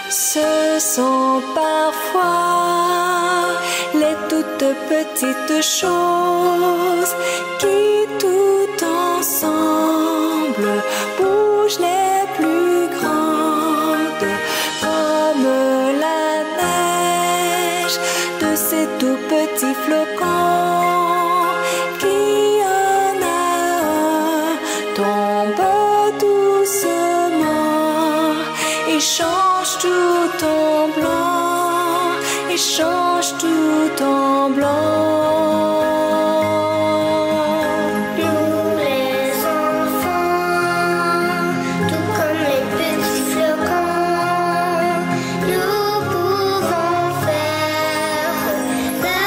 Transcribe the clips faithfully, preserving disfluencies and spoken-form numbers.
Ce sont parfois les toutes petites choses qui tout ensemble bougent les plus grandes, comme la neige de ces tout petits flocons qui en a un tombe doucement et change tout en blanc, et change tout en blanc. Nous les enfants, tout comme les petits flocons, nous pouvons faire la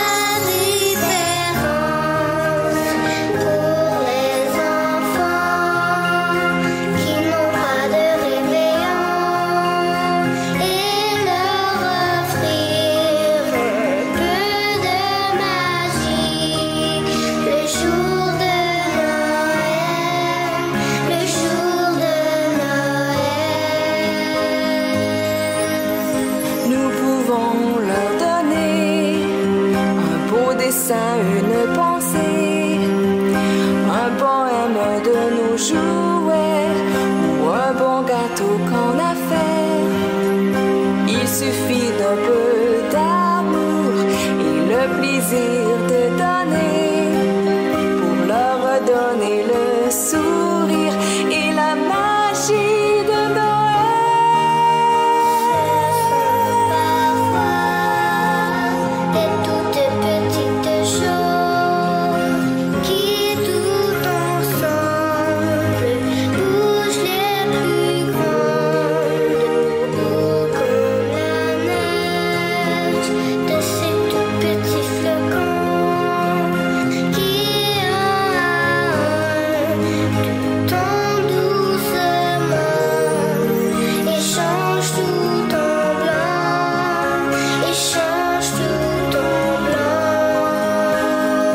différence. Pour les enfants qui n'ont pas de réveillon, et leur offrir un peu de magie le jour de Noël, le jour de Noël. Nous pouvons leur donner un beau dessin, une pensée, un poème de nos jouets ou un bon gâteau qu'on a fait. Il suffit d'un peu d'amour et le plaisir de donner pour leur redonner le sourire et la magie de Parfois, des toutes petites choses qui tout ensemble bougent les plus grandes, comme la neige de ces tout petits flocons qui en a un tout doucement et change tout en blanc, et change tout en blanc.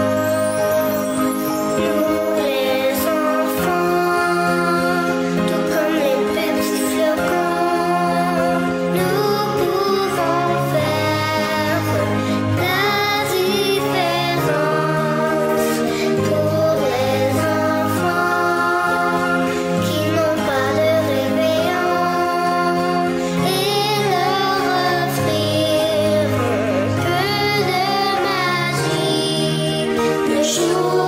Nous les enfants, tout comme les petits flocons, nous pouvons faire la différence. Pour les enfants qui n'ont pas de réveillon, et leur offrir un peu de magie le jour